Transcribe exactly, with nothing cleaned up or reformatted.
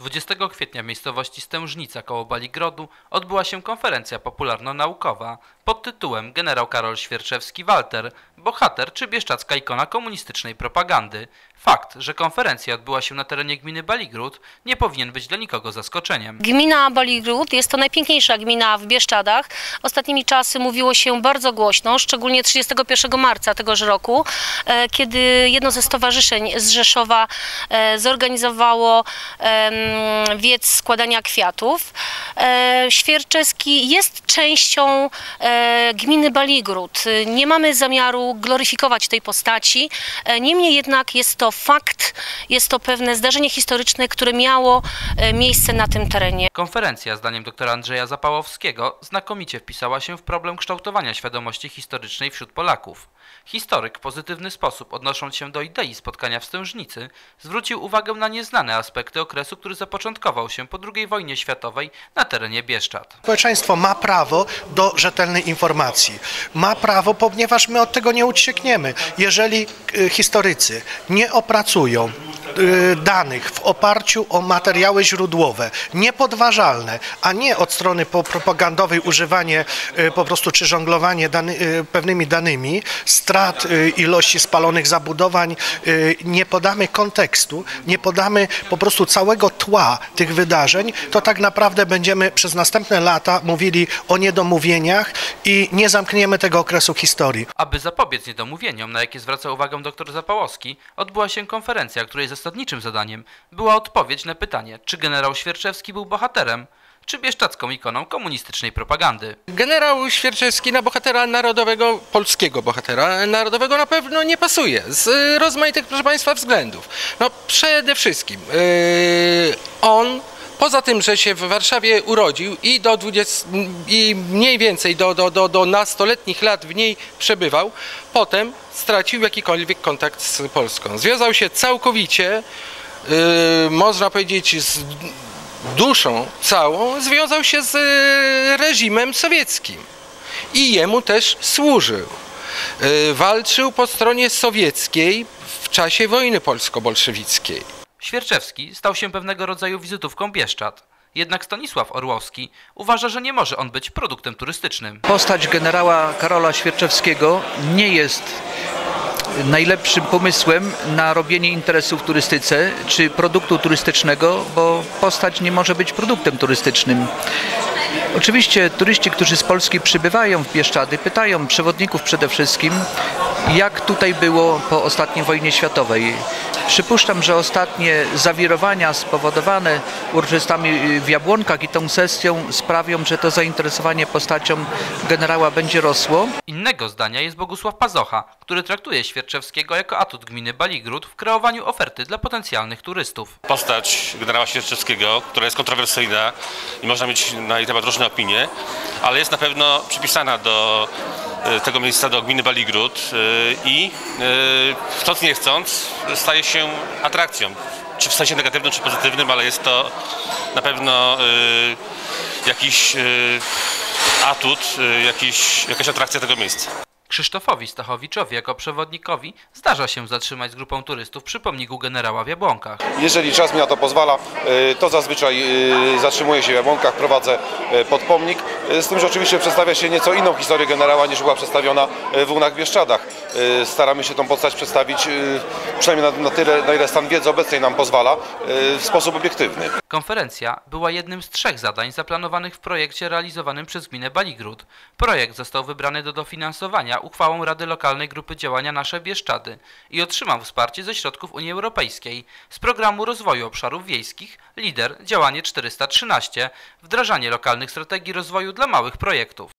dwudziestego kwietnia w miejscowości Stężnica koło Baligrodu odbyła się konferencja popularno-naukowa pod tytułem Generał Karol Świerczewski-Walter, bohater czy bieszczadzka ikona komunistycznej propagandy. Fakt, że konferencja odbyła się na terenie gminy Baligród, nie powinien być dla nikogo zaskoczeniem. Gmina Baligród jest to najpiękniejsza gmina w Bieszczadach. Ostatnimi czasy mówiło się bardzo głośno, szczególnie trzydziestego pierwszego marca tegoż roku, kiedy jedno ze stowarzyszeń z Rzeszowa zorganizowało wiec składania kwiatów. Świerczewski jest częścią gminy Baligród. Nie mamy zamiaru gloryfikować tej postaci, niemniej jednak jest to fakt, jest to pewne zdarzenie historyczne, które miało miejsce na tym terenie. Konferencja, zdaniem doktora Andrzeja Zapałowskiego, znakomicie wpisała się w problem kształtowania świadomości historycznej wśród Polaków. Historyk w pozytywny sposób, odnosząc się do idei spotkania w Stężnicy, zwrócił uwagę na nieznane aspekty okresu, który zapoczątkował się po drugiej wojnie światowej na terenie Bieszczad. Społeczeństwo ma prawo do rzetelnej informacji. Ma prawo, ponieważ my od tego nie uciekniemy. Jeżeli historycy nie opracują danych w oparciu o materiały źródłowe, niepodważalne, a nie od strony propagandowej używanie po prostu czy żonglowanie dany, pewnymi danymi, strat ilości spalonych zabudowań, nie podamy kontekstu, nie podamy po prostu całego tła tych wydarzeń, to tak naprawdę będziemy przez następne lata mówili o niedomówieniach i nie zamkniemy tego okresu historii. Aby zapobiec niedomówieniom, na jakie zwraca uwagę dr Zapałowski, odbyła się konferencja, której zasadniczym zadaniem była odpowiedź na pytanie, czy generał Świerczewski był bohaterem, czy bieszczadzką ikoną komunistycznej propagandy. Generał Świerczewski na bohatera narodowego, polskiego bohatera narodowego na pewno nie pasuje, z rozmaitych, proszę Państwa, względów. No przede wszystkim yy, on, poza tym, że się w Warszawie urodził i do dwudziestu, i mniej więcej do, do, do, do nastoletnich lat w niej przebywał, potem stracił jakikolwiek kontakt z Polską. Związał się całkowicie, yy, można powiedzieć, z duszą całą, związał się z reżimem sowieckim i jemu też służył. Walczył po stronie sowieckiej w czasie wojny polsko-bolszewickiej. Świerczewski stał się pewnego rodzaju wizytówką Bieszczad. Jednak Stanisław Orłowski uważa, że nie może on być produktem turystycznym. Postać generała Karola Świerczewskiego nie jest najlepszym pomysłem na robienie interesu w turystyce czy produktu turystycznego, bo postać nie może być produktem turystycznym. Oczywiście turyści, którzy z Polski przybywają w Bieszczady, pytają przewodników przede wszystkim, jak tutaj było po ostatniej wojnie światowej. Przypuszczam, że ostatnie zawirowania spowodowane uroczystami w Jabłonkach i tą sesją sprawią, że to zainteresowanie postacią generała będzie rosło. Innego zdania jest Bogusław Pazocha, który traktuje Świerczewskiego jako atut gminy Baligród w kreowaniu oferty dla potencjalnych turystów. Postać generała Świerczewskiego, która jest kontrowersyjna i można mieć na jej temat różne opinie, ale jest na pewno przypisana do tego miejsca, do gminy Baligród i chcąc nie chcąc staje się atrakcją, czy w sensie negatywnym, czy pozytywnym, ale jest to na pewno jakiś atut, jakiś, jakaś atrakcja tego miejsca. Krzysztofowi Stachowiczowi jako przewodnikowi zdarza się zatrzymać z grupą turystów przy pomniku generała w Jabłonkach. Jeżeli czas mi na to pozwala, to zazwyczaj zatrzymuję się w Jabłonkach, prowadzę pod pomnik, z tym, że oczywiście przedstawia się nieco inną historię generała niż była przedstawiona w Unach w Bieszczadach. Staramy się tą postać przedstawić, przynajmniej na, na tyle, na ile stan wiedzy obecnej nam pozwala, w sposób obiektywny. Konferencja była jednym z trzech zadań zaplanowanych w projekcie realizowanym przez gminę Baligród. Projekt został wybrany do dofinansowania uchwałą Rady Lokalnej Grupy Działania Nasze Bieszczady i otrzymał wsparcie ze środków Unii Europejskiej z Programu Rozwoju Obszarów Wiejskich LIDER Działanie czterysta trzynaście, wdrażanie lokalnych strategii rozwoju dla małych projektów.